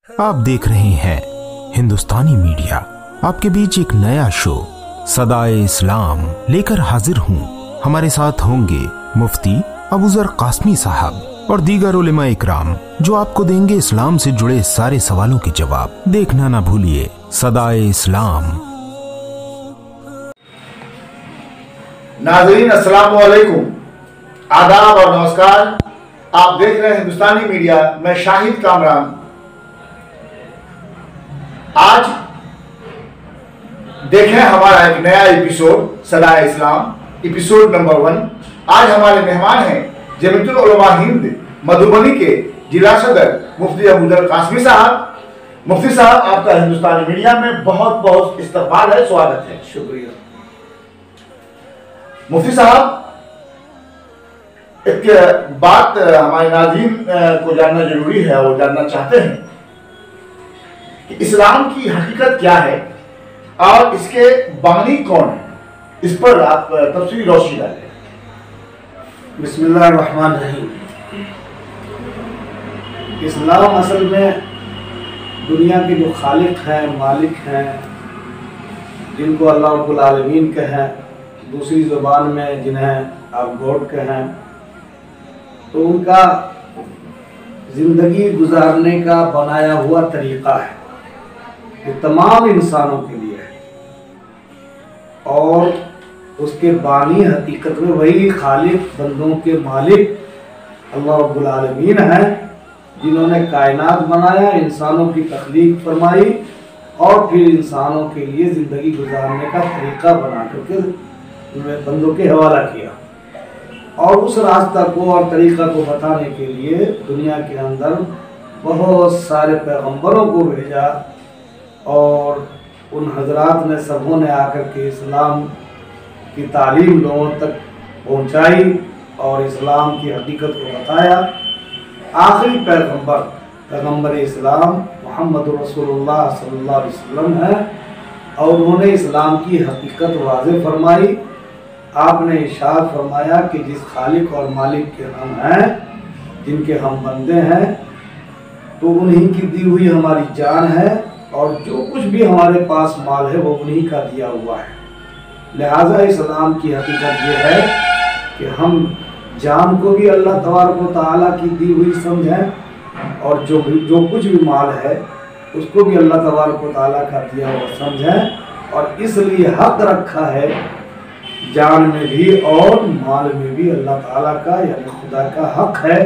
आप देख रहे हैं हिंदुस्तानी मीडिया। आपके बीच एक नया शो सदाए इस्लाम लेकर हाजिर हूँ। हमारे साथ होंगे मुफ्ती अबूजर कासमी साहब और दीगर उलेमा इकराम, जो आपको देंगे इस्लाम से जुड़े सारे सवालों के जवाब। देखना ना भूलिए सदाए इस्लाम। नाज़रीन अस्सलाम वालेकुम, आदाब और नमस्कार। आप देख रहे हैं हिंदुस्तानी मीडिया। मैं शाहिद कामरान। आज देखें हमारा एक नया एपिसोड सदाए इस्लाम, एपिसोड नंबर 1। आज हमारे मेहमान हैं जमीयतुल उलमा हिंद मधुबनी के जिला सदर मुफ्ती अबूजर कासमी साहब। मुफ्ती साहब, आपका हिंदुस्तानी मीडिया में बहुत बहुत इस्तकबाल है, स्वागत है। शुक्रिया। मुफ्ती साहब, एक बात हमारे नाज़रीन को जानना जरूरी है, वो जानना चाहते हैं कि इस्लाम की हकीकत क्या है और इसके बानी कौन है। इस पर आप तफसीली रोशनी डालें। बिस्मिल्लाहिर्रहमानिर्रहीम। इस्लाम असल में दुनिया के जो खालिक हैं, मालिक हैं, जिनको अल्लाह रब्बुल आलमीन कहें, दूसरी ज़ुबान में जिन्हें आप गॉड कहें, तो उनका ज़िंदगी गुजारने का बनाया हुआ तरीक़ा है। ये तमाम इंसानों के लिए है और उसके बानी हकीकत में वही खालिक, बंदों के मालिक अल्लाह रब्बुल आलमीन हैं, जिन्होंने कायनात बनाया, इंसानों की तख्लीक फरमाई और फिर इंसानों के लिए ज़िंदगी गुजारने का तरीक़ा बना करके बंदों के हवाला किया और उस रास्ता को और तरीक़ा को बताने के लिए दुनिया के अंदर बहुत सारे पैगंबरों को भेजा और उन हजरात ने सबों ने आकर के इस्लाम की तालीम लोगों तक पहुंचाई और इस्लाम की हकीकत को बताया। आखिरी पैगंबर इस्लाम मोहम्मद रसूलुल्लाह सल्लल्लाहु अलैहि वसल्लम है और उन्होंने इस्लाम की हकीकत वाज़ेह फरमाई। आपने इरशाद फरमाया कि जिस खालिक और मालिक के हम हैं, जिनके हम बंदे हैं, तो उन्हीं की दी हुई हमारी जान है और जो कुछ भी हमारे पास माल है वो उन्हीं का दिया हुआ है। लिहाजा इस्लाम की हकीकत ये है कि हम जान को भी अल्लाह तबारक व तआला की दी हुई समझें और जो कुछ भी माल है उसको भी अल्लाह तबारक व तआला का दिया हुआ समझें। और इसलिए हक रखा है जान में भी और माल में भी अल्लाह ताला का यानी खुदा का हक है।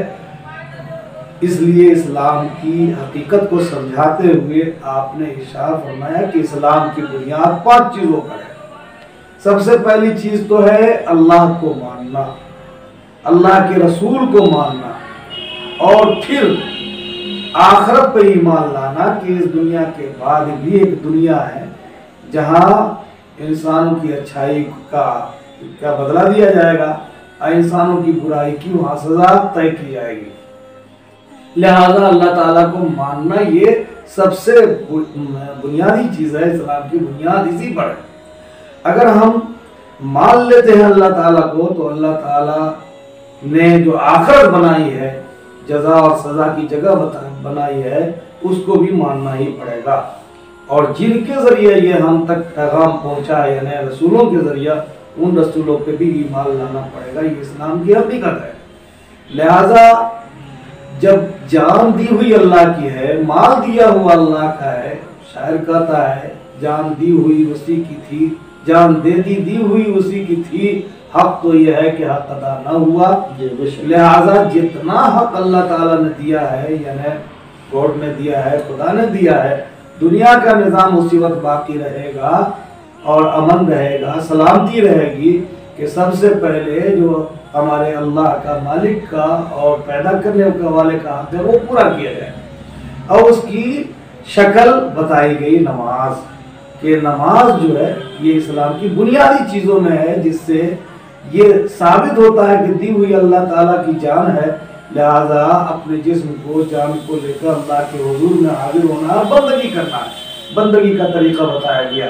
इसलिए इस्लाम की हकीकत को समझाते हुए आपने इरशाद फरमाया कि इस्लाम की बुनियाद 5 चीज़ों पर है। सबसे पहली चीज़ तो है अल्लाह को मानना, अल्लाह के रसूल को मानना और फिर आखिरत पर ईमान लाना कि इस दुनिया के बाद भी एक दुनिया है जहाँ इंसानों की अच्छाई का क्या बदला दिया जाएगा और इंसानों की बुराई की वहाँ सजा तय की जाएगी। लिहाजा अल्लाह ताला को मानना ये सबसे बुनियादी चीज़ है। इस्लाम की बुनियाद इसी पर है। अगर हम मान लेते हैं अल्लाह ताला को तो अल्लाह ताला ने जो आखिरत बनाई है, जज़ा और सज़ा की जगह बनाई है, उसको भी मानना ही पड़ेगा। और जिनके ज़रिए ये हम तक पैगाम पहुँचा है यानी रसूलों के ज़रिए, उन रसूलों पे भी ईमान लाना पड़ेगा। ये इस्लाम की हकीकत है। लिहाजा जब जान दी हुई अल्लाह की है, माल दिया हुआ अल्लाह का है, शायर कहता है जान दी हुई उसी की थी, जान दी हुई उसी की थी, हक तो यह है कि हक अदा न हुआ। लिहाजा जितना हक अल्लाह ताला ने दिया है यानी गॉड ने दिया है, खुदा ने दिया है, दुनिया का निज़ाम उसी वक्त बाकी रहेगा और अमन रहेगा, सलामती रहेगी कि सबसे पहले जो हमारे अल्लाह का, मालिक का और पैदा करने वाले का हक है वो पूरा किया जाए। और उसकी शक्ल बताई गई नमाज कि नमाज जो है ये इस्लाम की बुनियादी चीज़ों में है, जिससे ये साबित होता है कि दी हुई अल्लाह ताला की जान है। लिहाजा अपने जिस्म को, जान को लेकर अल्लाह के हुजूर में हाजिर होना, बंदगी करना है, बंदगी का तरीका बताया गया।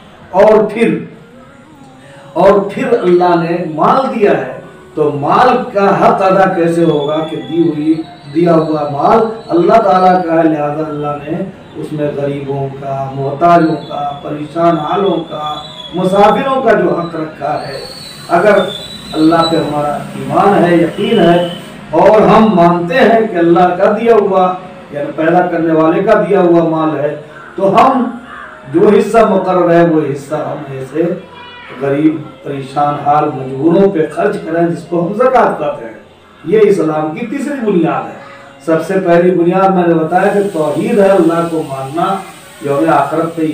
और फिर अल्लाह ने माल दिया है तो माल का हक अदा कैसे होगा कि दी हुई دیا ہوا مال اللہ تعالیٰ کا ہے، لہذا اللہ نے اس میں غریبوں کا، محتاجوں کا، پریشان حالوں کا، مسافروں کا جو حق رکھا ہے۔ اگر اللہ پہ ہمارا ایمان ہے، یقین ہے، اور ہم مانتے ہیں کہ اللہ کا دیا ہوا یعنی پیدا کرنے والے کا دیا ہوا مال ہے، تو ہم جو حصہ مقرر ہے وہ حصہ ہم ایسے غریب، پریشان حال، مجبوروں پہ خرچ کریں، جس کو ہم زکوٰۃ کہتے ہیں۔ یہ اسلام کی تیسری بنیاد ہے۔ سب سے پہلی بنیاد میں نے بتایا کہ توحید ہے، اللہ کو ماننا، یوم آخرت پہ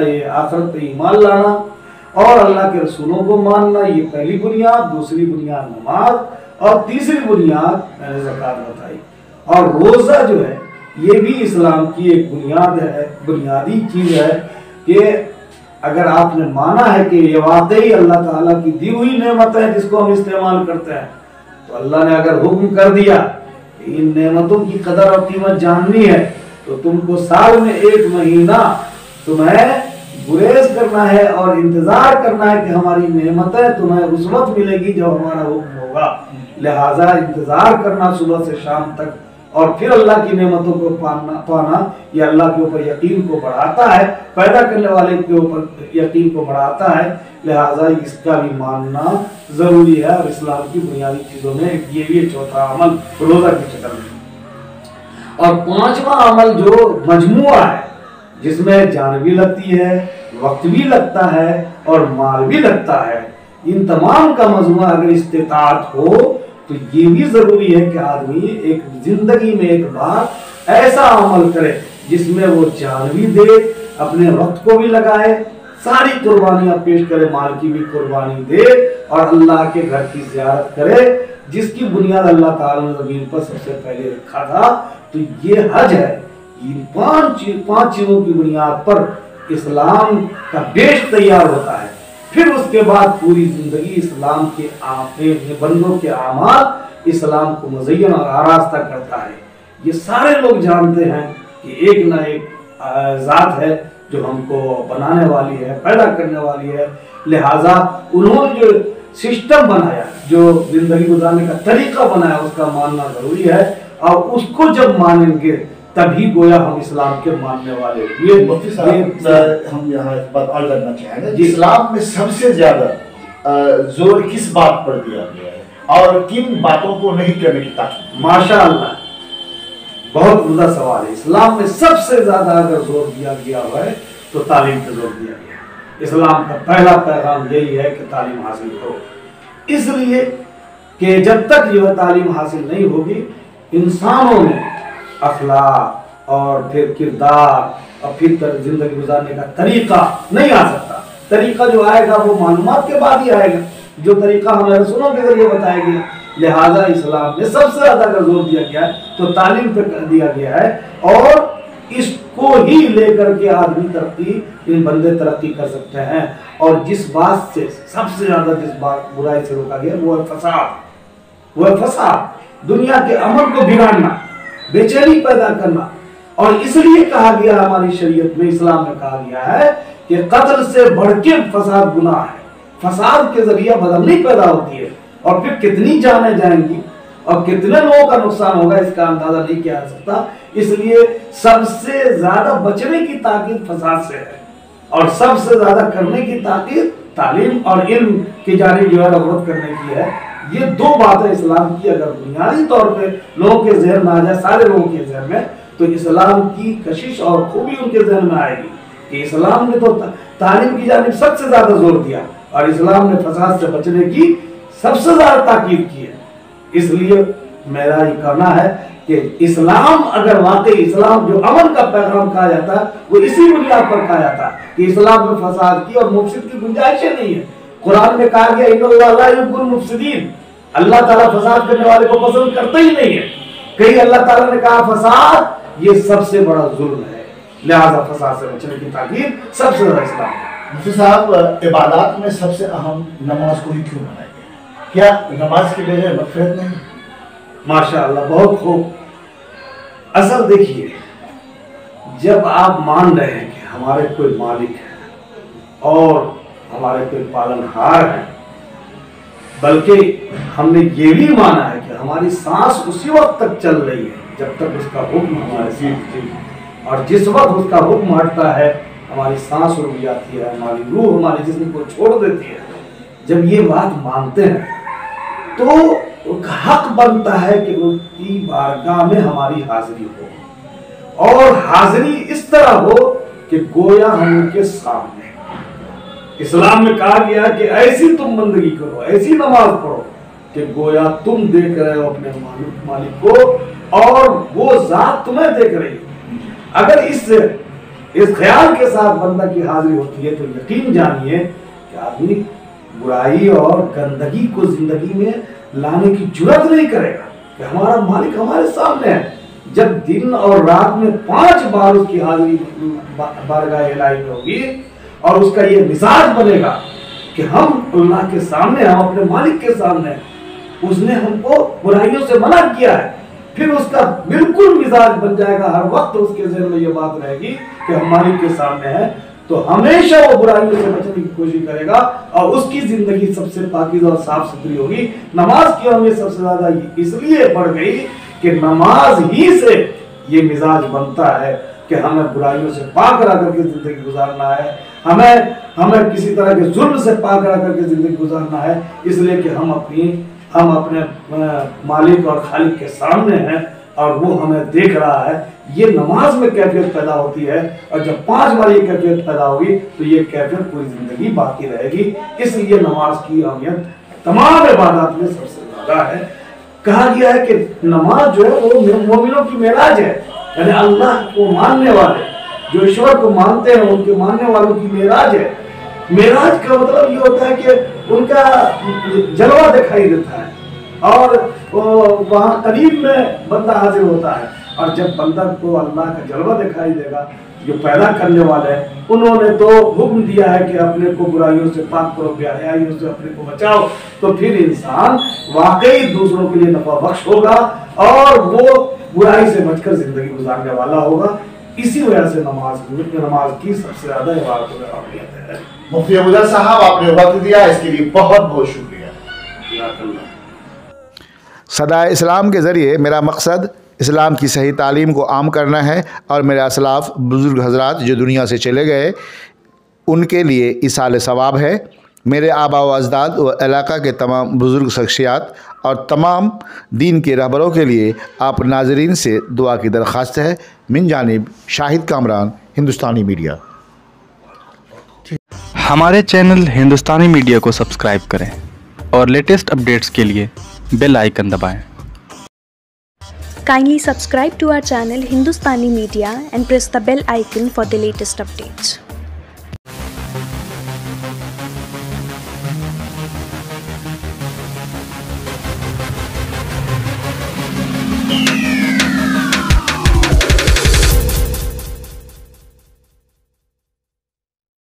ایمان لانا اور اللہ کے رسولوں کو ماننا، یہ پہلی بنیاد۔ دوسری بنیاد نماز، اور تیسری بنیاد میں نے زکوٰۃ بتائی۔ اور روزہ جو ہے یہ بھی اسلام کی ایک بنیاد ہے، بنیادی چیز ہے کہ اگر آپ نے مانا ہے کہ یہ واقعی اللہ تعالیٰ کی دی ہوئی نعمت ہے جس کو ہم استعمال کرتے ہیں، تو اللہ نے اگر حکم کر دیا کہ ان نعمتوں کی قدر اور قیمت جاننی ہے تو تم کو سال میں 1 مہینہ تمہیں گریز کرنا ہے اور انتظار کرنا ہے کہ ہماری نعمتیں تمہیں اس وقت ملے گی جب ہمارا حکم ہوگا۔ لہٰذا انتظار کرنا صبح سے شام تک اور پھر اللہ کی نعمتوں کو پانا یہ اللہ کے اوپر یقین کو بڑھاتا ہے، پیدا کرنے والے کے اوپر یقین کو بڑھاتا ہے۔ لہٰذا اس کا بھی ماننا ضروری ہے، اور اسلام کی بنیادی چیزوں میں یہ بھی چوتھا عمل روزہ کی شکل میں۔ اور پانچواں عمل جو مجموعہ ہے، جس میں جان بھی لگتی ہے، وقت بھی لگتا ہے اور مال بھی لگتا ہے، ان تمام کا مجموعہ اگر استطاعت ہو تو یہ بھی ضروری ہے کہ آدمی ایک زندگی میں ایک بار ایسا عمل کرے جس میں وہ جان بھی دے، اپنے وقت کو بھی لگائے، ساری قربانیاں پیش کرے، مال کی بھی قربانی دے اور اللہ کے گھر کی زیارت کرے، جس کی بنیاد اللہ تعالیٰ نے زمین پر سب سے پہلے رکھا تھا۔ تو یہ حج ہے۔ ان پانچ چیزوں کی بنیاد پر اسلام کا بیش تیار ہوتا ہے۔ پھر اس کے بعد پوری زندگی اسلام کے بندوں کے اعمال اسلام کو مزین اور آراستہ کرتا ہے۔ یہ سارے لوگ جانتے ہیں کہ ایک نہ ایک ذات ہے جو ہم کو بنانے والی ہے، پیدا کرنے والی ہے، لہٰذا انہوں نے جو سسٹم بنایا، جو زندگی گزارنے کا طریقہ بنایا، اس کا ماننا ضروری ہے، اور اس کو جب مانیں گے تبھی گویا ہم اسلام کے ماننے والے ہوئے۔ مفتی صاحب ہم یہاں ایک بات اور کرنا چاہیں گے، اسلام میں سب سے زیادہ زور کس بات پر دیا گیا ہے اور کن باتوں کو نہیں کرنے کی تاکید؟ ماشاء اللہ، بہت عمدہ سوال ہے۔ اسلام میں سب سے زیادہ اگر زور دیا گیا ہے تو تعلیم پہ زور دیا گیا ہے۔ اسلام کا پہلا پیغام یہی ہے کہ تعلیم حاصل کرو، اس لیے کہ جب تک یہ تعلیم حاصل نہیں ہوگی انسانوں میں اخلاق اور پھر کردار اور پھر زندگی گزارنے کا طریقہ نہیں آ سکتا۔ طریقہ جو آئے گا وہ معلومات کے بعد ہی آئے گا، جو طریقہ ہمیں رسولوں کے ذریعے بتایا گیا۔ لہٰذا اسلام میں سب سے زیادہ اگر زور دیا گیا ہے تو تعلیم پہ دیا گیا ہے، اور اس کو ہی لے کر کے آدمی بندے ترقی کر سکتے ہیں۔ اور جس بات سے سب سے زیادہ جس بات برائی سے روکا گیا وہ ہے فساد، دنیا کے امن کو بگاڑنا، بے چینی پیدا کرنا۔ اور اس لیے کہا گیا ہماری شریعت میں، اسلام میں کہا گیا ہے کہ قتل سے بڑھ کے فساد گناہ ہے۔ فساد کے ذریعہ بدامنی پیدا ہوتی ہے، اور پھر کتنی جانیں جائیں گی اور کتنے لوگوں کا نقصان ہوگا اس کا اندازہ نہیں کیا جا سکتا۔ اس لیے سب سے زیادہ بچنے کی تاکید فساد سے ہے، اور سب سے زیادہ کرنے کی تاکید تعلیم اور علم کی جانب جو ہے رغبت کرنے کی ہے۔ یہ دو باتیں اسلام کی اگر بنیادی طور پہ لوگوں کے ذہن میں آ جائے، سارے لوگوں کے ذہن میں، تو اسلام کی کشش اور خوبی ان کے ذہن میں آئے گی کہ اسلام نے تو تعلیم کی جانب سب سے زیادہ زور دیا، اور اسلام نے فساد سے بچنے کی سب سے زیادہ تاکید کی ہے۔ اس لیے میرا یہ کہنا ہے کہ اسلام اگر واقعی اسلام جو امن کا پیغام کہا جاتا ہے وہ اسی بنیاد پر کہا جاتا ہے کہ اسلام میں فساد کی اور مفسد کی گنجائش نہیں ہے۔ قرآن میں کہا گیا ان اللہ لا یحب المفسدین، اللہ تعالیٰ فساد کرنے والے کو پسند کرتا ہی نہیں ہے۔ کہیں اللہ تعالیٰ نے کہا فساد یہ سب سے بڑا ظلم ہے، لہذا فساد سے بچنے کی تاکید سب سے زیادہ اسلام ہے۔ مفتی صاحب عبادات میں سب سے اہم نماز کو ہی کیوں بنایا گیا؟ کیا نماز کے بغیر مغفرت نہیں؟ ماشاء اللہ، بہت خوب۔ اصل دیکھیے، جب آپ مان رہے ہیں کہ ہمارے کوئی مالک ہے اور ہمارے کوئی پالن ہار ہے، بلکہ ہم نے یہ بھی مانا ہے کہ ہماری سانس اسی وقت تک چل رہی ہے جب تک اس کا حکم ہمارے سے اور جس وقت اس کا حکم ہٹتا ہے ہماری سانس رک جاتی ہے، ہماری روح ہمارے جسم کو چھوڑ دیتی ہے۔ جب یہ بات مانتے ہیں تو حق بنتا ہے کہ ان کی بارگاہ میں ہماری حاضری ہو، اور حاضری اس طرح ہو کہ گویا ہم ان کے سامنے۔ اسلام میں کہا گیا کہ ایسی تم بندگی کرو، ایسی نماز پڑھو کہ گویا تم دیکھ رہے ہو اپنے مالک کو اور وہ ذات تمہیں دیکھ رہی ہے۔ اگر اس خیال کے ساتھ بندہ کی حاضری ہوتی ہے تو یقین جانیے کہ آدمی برائی اور گندگی کو زندگی میں لانے کی جرات نہیں کرے گا کہ ہمارا مالک ہمارے سامنے ہے۔ جب دن اور رات میں 5 بار اس کی حاضری بارگاہ الہی میں ہوگی اور اس کا یہ مزاج بنے گا کہ ہم اللہ کے سامنے، ہم اپنے مالک کے سامنے، اس نے ہم کو برائیوں سے منع کیا ہے، پھر اس کا بالکل مزاج بن جائے گا، ہر وقت اس کے ذہن میں یہ بات رہے گی کہ ہم مالک کے سامنے ہیں، تو ہمیشہ وہ برائیوں سے بچنے کی کوشش کرے گا اور اس کی زندگی سب سے پاکیزہ اور صاف ستھری ہوگی۔ نماز کی اہمیت سب سے زیادہ اس لیے بڑھ گئی کہ نماز ہی سے یہ مزاج بنتا ہے کہ ہمیں برائیوں سے پاک رہ کر کے زندگی گزارنا ہے، ہمیں کسی طرح کے ظلم سے پاک رہ کر کے زندگی گزارنا ہے، اس لیے کہ ہم اپنے مالک اور خالق کے سامنے ہیں اور وہ ہمیں دیکھ رہا ہے۔ یہ نماز میں کیفیت پیدا ہوتی ہے، اور جب 5 بار یہ کیفیت پیدا ہوگی تو یہ کیفیت پوری زندگی باقی رہے گی۔ اس لیے نماز کی اہمیت تمام عبادات میں سب سے زیادہ ہے۔ کہا گیا ہے کہ نماز جو ہے وہ مومنوں کی معراج ہے، یعنی اللہ کو ماننے والے جو ایشور کو مانتے ہیں ان کے ماننے والوں کی معراج ہے۔ معراج کا مطلب یہ ہوتا ہے کہ ان کا جلوہ دکھائی دیتا ہے اور وہاں قریب میں بندہ حاضر ہوتا ہے، اور جب بندہ کو اللہ کا جلوہ دکھائی دے گا، جو پیدا کرنے والے ہیں انہوں نے تو حکم دیا ہے کہ اپنے کو برائیوں سے پاک کرو، بے حیائیوں سے اپنے کو بچاؤ، تو پھر انسان واقعی دوسروں کے لیے نفع بخش ہوگا اور وہ برائی سے بچ کر زندگی گزارنے والا ہوگا۔ اسی وجہ سے نماز کی سب سے زیادہ عبادت میں اہمیت ہے۔ مفتی ابوذر صاحب آپ نے وقت دیا، اس کے لیے بہت بہت شکریہ۔ صدائے اسلام کے ذریعے میرا مقصد اسلام کی صحیح تعلیم کو عام کرنا ہے، اور میرے اسلاف بزرگ حضرات جو دنیا سے چلے گئے ان کے لیے ایصال ثواب ہے۔ میرے آبا و اجداد و علاقہ کے تمام بزرگ شخصیات اور تمام دین کے رہبروں کے لیے آپ ناظرین سے دعا کی درخواست ہے۔ من جانب شاہد کامران، ہندوستانی میڈیا۔ ہمارے چینل ہندوستانی میڈیا کو سبسکرائب کریں اور لیٹسٹ اپڈیٹس کے لیے بیل آئیکن دبائیں۔ Kindly subscribe to our channel Hindustani Media and press the bell icon for the latest updates.